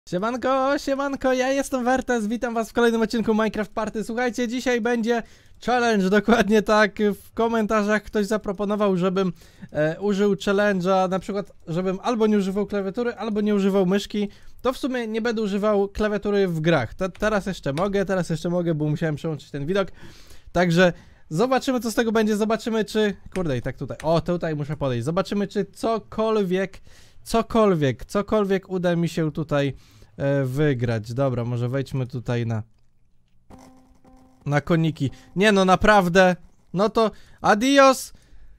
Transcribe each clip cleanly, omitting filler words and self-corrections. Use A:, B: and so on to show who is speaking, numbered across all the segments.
A: Siemanko, siemanko, ja jestem Wertes, witam was w kolejnym odcinku Minecraft Party. Słuchajcie, dzisiaj będzie challenge, dokładnie tak. W komentarzach ktoś zaproponował, żebym użył challenge'a, na przykład, żebym albo nie używał klawiatury, albo nie używał myszki. To w sumie nie będę używał klawiatury w grach. Teraz jeszcze mogę, bo musiałem przełączyć ten widok. Także zobaczymy, co z tego będzie, zobaczymy, czy... Kurde, i tak tutaj, o, tutaj muszę podejść. Zobaczymy, czy cokolwiek uda mi się tutaj wygrać. Dobra, może wejdźmy tutaj na koniki. Nie no, naprawdę. No to adios.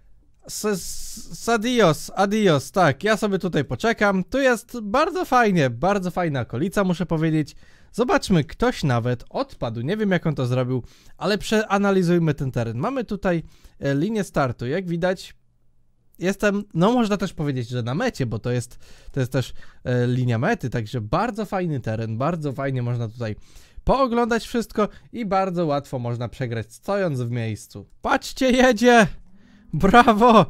A: Adios. Tak, ja sobie tutaj poczekam. Tu jest bardzo fajnie, bardzo fajna okolica, muszę powiedzieć. Zobaczmy, ktoś nawet odpadł. Nie wiem, jak on to zrobił, ale przeanalizujmy ten teren. Mamy tutaj linię startu. Jak widać, jestem, no można też powiedzieć, że na mecie, bo to jest też linia mety, także bardzo fajny teren, bardzo fajnie można tutaj pooglądać wszystko i bardzo łatwo można przegrać, stojąc w miejscu. Patrzcie, jedzie! Brawo!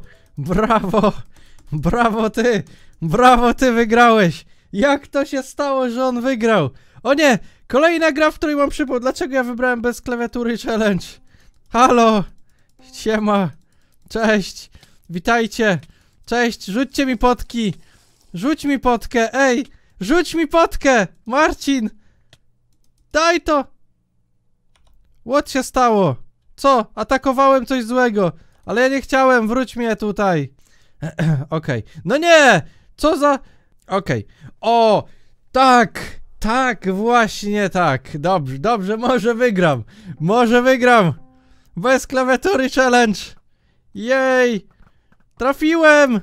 A: Brawo ty wygrałeś! Jak to się stało, że on wygrał? O nie! Kolejna gra, w której mam przypał. Dlaczego ja wybrałem bez klawiatury challenge? Halo! Siema! Cześć! Witajcie! Cześć! Rzućcie mi potki! Rzuć mi potkę! Ej! Rzuć mi potkę! Marcin! Daj to! What się stało? Co? Atakowałem coś złego! Ale ja nie chciałem! Wróć mnie tutaj! Okej. No nie! Co za... Okej. O! Tak! Tak! Właśnie tak! Dobrze, może wygram! Bez klawiatury challenge! Jej! Trafiłem!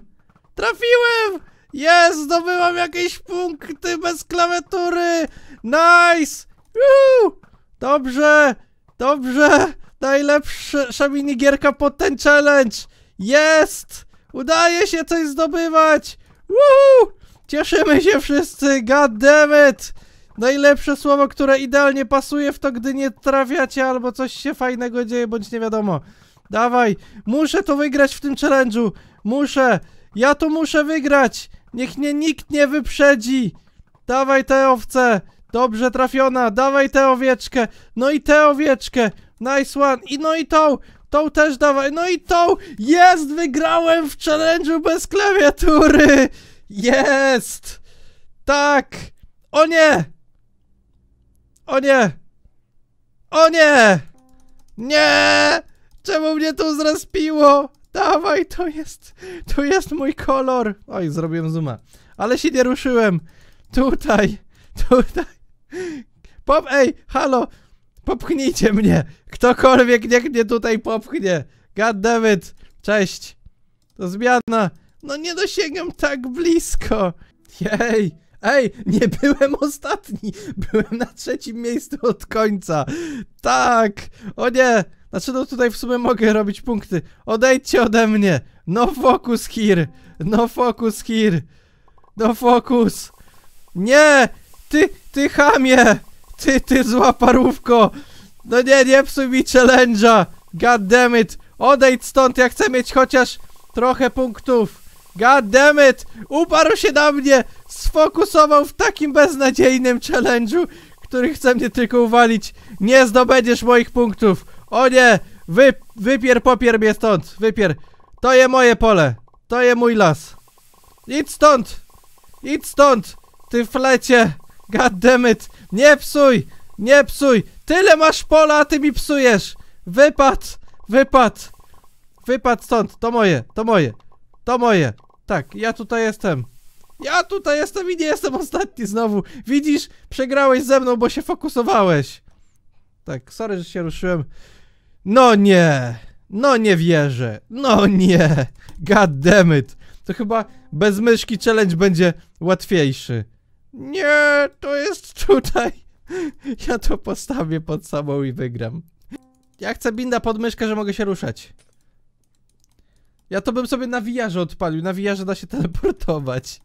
A: Jest! Zdobyłam jakieś punkty bez klawiatury! Nice! Dobrze! Najlepsza minigierka pod ten challenge! Jest! Udaje się coś zdobywać! Cieszymy się wszyscy! God damn it! Najlepsze słowo, które idealnie pasuje w to, gdy nie trafiacie albo coś się fajnego dzieje, bądź nie wiadomo. Dawaj, muszę to wygrać w tym challenge'u. Ja to muszę wygrać. Niech mnie nikt nie wyprzedzi. Dawaj tę owcę. Dobrze trafiona, dawaj tę owieczkę. No i tę owieczkę. Nice one. No i tą też dawaj. No i tą. Jest, wygrałem w challenge'u bez klawiatury. Jest. Tak. O nie. Nie. Czemu mnie tu zrespiło? Dawaj, to jest mój kolor. Oj, zrobiłem zooma. Ale się nie ruszyłem. Tutaj. Ej, halo. Popchnijcie mnie. Ktokolwiek niech mnie tutaj popchnie. God damn it. Cześć. To zmiana. No nie dosięgam tak blisko. Jej. Ej, nie byłem ostatni. Byłem na 3. miejscu od końca. Tak. O nie. Znaczy, no tutaj w sumie mogę robić punkty. Odejdźcie ode mnie. No focus here. No focus. Nie. Ty chamie. Ty zła parówko. No nie psuj mi challenge'a. God damn it. Odejdź stąd, ja chcę mieć chociaż trochę punktów. God damn it. Uparł się na mnie. Sfokusował w takim beznadziejnym challenge'u, który chce mnie tylko uwalić. Nie zdobędziesz moich punktów. O nie! Popier mnie stąd! To jest moje pole! To jest mój las! Idź stąd! Ty flecie! God damn it! Nie psuj! Tyle masz pola, a ty mi psujesz! Wypad stąd! To moje! Tak, ja tutaj jestem i nie jestem ostatni znowu! Widzisz? Przegrałeś ze mną, bo się fokusowałeś! Tak, sorry, że się ruszyłem. No nie wierzę. No nie. God damn it. To chyba bez myszki challenge będzie łatwiejszy. Nie, to jest tutaj. Ja to postawię pod sobą i wygram. Ja chcę binda pod myszkę, że mogę się ruszać. Ja to bym sobie na VR-ze odpalił. Na VR-ze da się teleportować.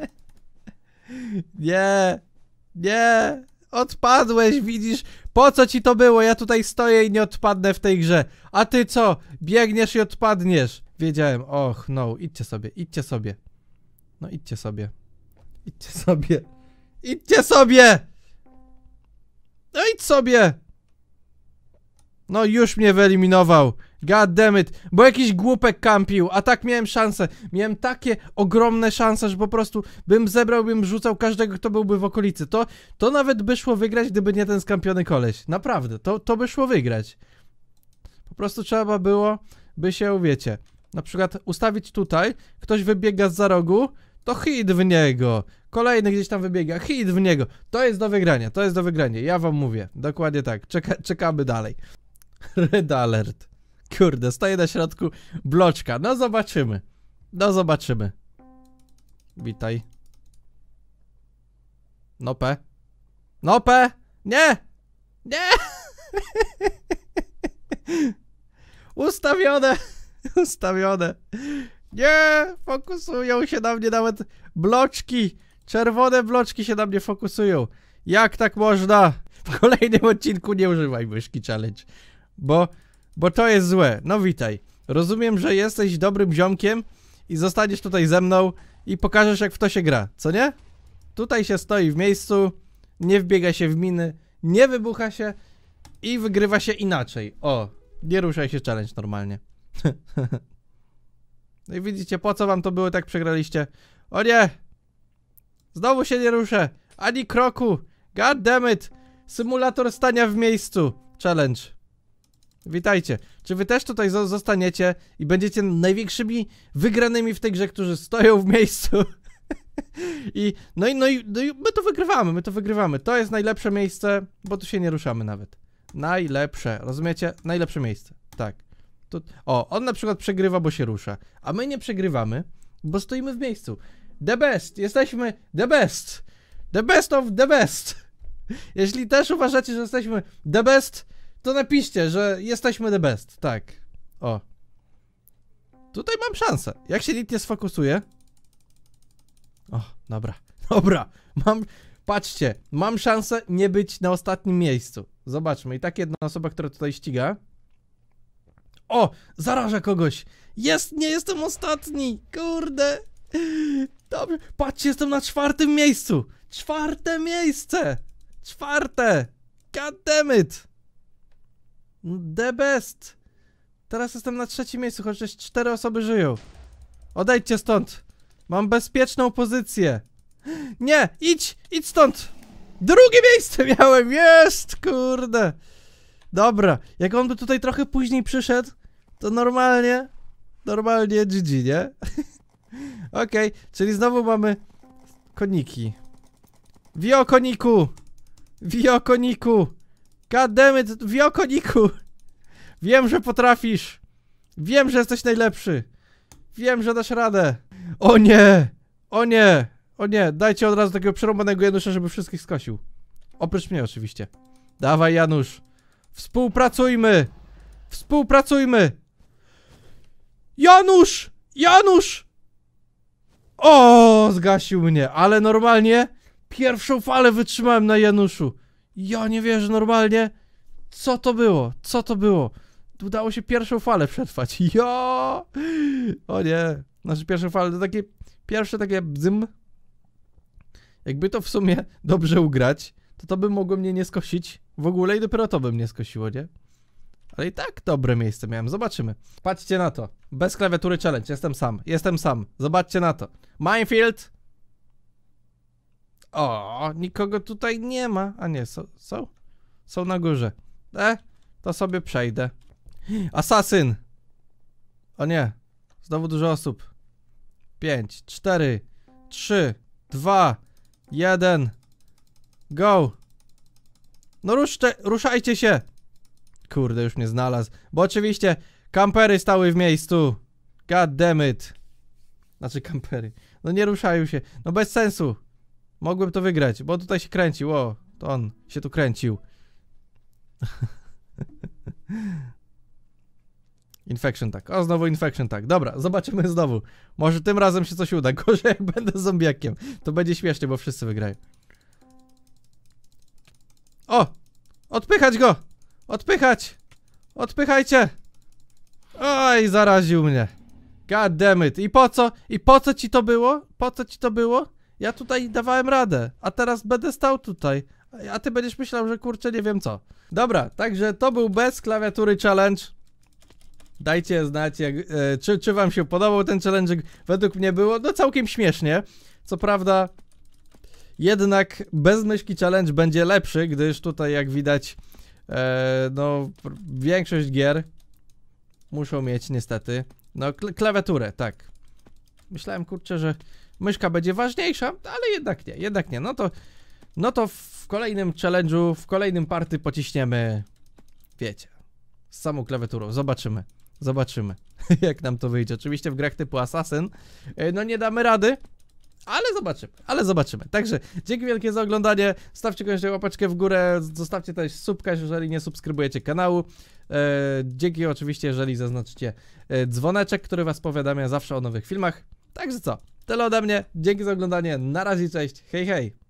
A: Nie. Odpadłeś, widzisz? Po co ci to było? Ja tutaj stoję i nie odpadnę w tej grze. A ty co? Biegniesz i odpadniesz. Wiedziałem. Och, no. Idźcie sobie. No idźcie sobie. Idźcie sobie! No idź sobie! No już mnie wyeliminował. God damn it, bo jakiś głupek kampił, a tak miałem szansę. Miałem takie ogromne szanse, że po prostu bym rzucał każdego, kto byłby w okolicy. To nawet by szło wygrać, gdyby nie ten skampiony koleś. Naprawdę, to by szło wygrać. Po prostu trzeba było, by się, wiecie, na przykład ustawić tutaj, ktoś wybiega zza rogu, to hit w niego. Kolejny gdzieś tam wybiega, hit w niego. To jest do wygrania, to jest do wygrania. Ja wam mówię, dokładnie tak. Czekamy dalej. Red alert. Kurde, stoję na środku bloczka. No zobaczymy. No zobaczymy. Witaj. Nope. Nope! Nie! Nie! Ustawione! Ustawione. Nie! Fokusują się na mnie nawet bloczki. Czerwone bloczki się na mnie fokusują. Jak tak można? W kolejnym odcinku nie używaj myszki challenge. Bo to jest złe. No witaj. Rozumiem, że jesteś dobrym ziomkiem i zostaniesz tutaj ze mną i pokażesz, jak w to się gra, co nie? Tutaj się stoi w miejscu, nie wbiega się w miny, nie wybucha się i wygrywa się inaczej. O, nie ruszaj się challenge normalnie. No i widzicie, po co wam to było, tak przegraliście? O nie! Znowu się nie ruszę, ani kroku. God damn it! Symulator stania w miejscu. Challenge. Witajcie. Czy wy też tutaj zostaniecie i będziecie największymi wygranymi w tej grze, którzy stoją w miejscu? No i my to wygrywamy. To jest najlepsze miejsce, bo tu się nie ruszamy nawet. Najlepsze, rozumiecie? Najlepsze miejsce. Tak. O, on na przykład przegrywa, bo się rusza. A my nie przegrywamy, bo stoimy w miejscu. The best! Jesteśmy the best! The best of the best! Jeśli też uważacie, że jesteśmy the best, to napiszcie, że jesteśmy the best. Tak. O. Tutaj mam szansę. Jak się nikt nie sfokusuje. O, dobra. Dobra. Patrzcie. Mam szansę nie być na ostatnim miejscu. Zobaczmy. I tak jedna osoba, która tutaj ściga. O! Zaraża kogoś. Nie jestem ostatni. Kurde. Dobrze. Patrzcie, jestem na 4. miejscu. 4. miejsce. 4. God damn it. The best. Teraz jestem na 3. miejscu, chociaż 4 osoby żyją. Odejdźcie stąd. Mam bezpieczną pozycję. Nie, idź stąd. 2. miejsce miałem, jest, kurde. Dobra, jak on by tutaj trochę później przyszedł, to normalnie GG, nie? Okej, czyli znowu mamy koniki. Wio koniku. Wio koniku. God damn it, wio koniku. Wiem, że potrafisz. Wiem, że jesteś najlepszy. Wiem, że dasz radę. O nie! O nie! O nie! Dajcie od razu takiego przerąbanego Janusza, żeby wszystkich skosił. Oprócz mnie oczywiście. Dawaj, Janusz. Współpracujmy! Współpracujmy! Janusz! Janusz! O, zgasił mnie, ale normalnie pierwszą falę wytrzymałem na Januszu. Ja nie wierzę, normalnie. Co to było? Co to było? Udało się pierwszą falę przetrwać. Jo! O nie. Znaczy pierwszą falę to takie pierwsze takie bzym. Jakby to w sumie dobrze ugrać, to by mogło mnie nie skosić w ogóle i dopiero to by mnie skosiło, nie? Ale i tak dobre miejsce miałem, zobaczymy. Patrzcie na to. Bez klawiatury challenge, jestem sam. Zobaczcie na to. Minefield. O, nikogo tutaj nie ma. A nie, są na górze. To sobie przejdę. Asasyn. O nie. Znowu dużo osób. 5, 4, 3, 2, 1. Go. No ruszajcie się. Kurde, już mnie znalazł. Bo oczywiście kampery stały w miejscu. God damn it. Znaczy kampery. No nie ruszają się. No bez sensu. Mogłem to wygrać, bo tutaj się kręcił. O, to on się tu kręcił. Infection tak. O, znowu infection tak. Dobra, zobaczymy znowu. Może tym razem się coś uda. Gorzej jak będę zombiakiem. To będzie śmiesznie, bo wszyscy wygrają. O! Odpychać go! Odpychać! Odpychajcie! Oj, zaraził mnie. God damn it. I po co? I po co ci to było? Po co ci to było? Ja tutaj dawałem radę, a teraz będę stał tutaj. A ty będziesz myślał, że kurczę nie wiem co. Dobra, także to był bez klawiatury challenge. Dajcie znać, jak, czy wam się podobał ten challenge. Według mnie było no całkiem śmiesznie. Co prawda, jednak bez myszki challenge będzie lepszy, gdyż tutaj jak widać, no większość gier muszą mieć niestety, no klawiaturę, tak. Myślałem kurczę, że myszka będzie ważniejsza, ale jednak nie. No to w kolejnym challenge'u, w kolejnym party pociśniemy, wiecie, z samą klawiaturą. Zobaczymy, jak nam to wyjdzie. Oczywiście w grach typu Assassin, no nie damy rady, ale zobaczymy. Także dzięki wielkie za oglądanie. Stawcie koniecznie łapeczkę w górę, zostawcie też subka, jeżeli nie subskrybujecie kanału. Dzięki oczywiście, jeżeli zaznaczycie dzwoneczek, który was powiadamia zawsze o nowych filmach. Także co, tyle ode mnie. Dzięki za oglądanie. Na razie, cześć. Hej, hej.